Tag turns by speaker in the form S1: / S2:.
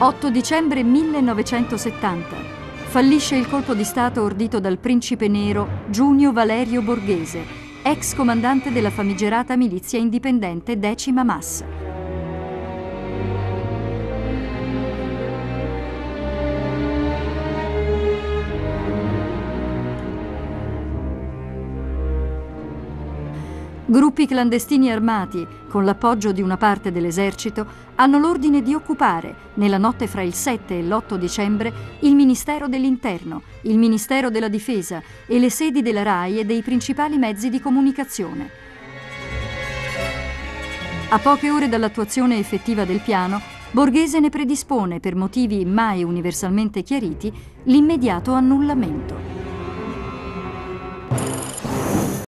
S1: 8 dicembre 1970. Fallisce il colpo di Stato ordito dal principe nero Giunio Valerio Borghese, ex comandante della famigerata milizia indipendente 10ª MAS. Gruppi clandestini armati, con l'appoggio di una parte dell'esercito, hanno l'ordine di occupare, nella notte fra il 7 e l'8 dicembre, il Ministero dell'Interno, il Ministero della Difesa e le sedi della RAI e dei principali mezzi di comunicazione. A poche ore dall'attuazione effettiva del piano, Borghese ne predispone, per motivi mai universalmente chiariti, l'immediato annullamento.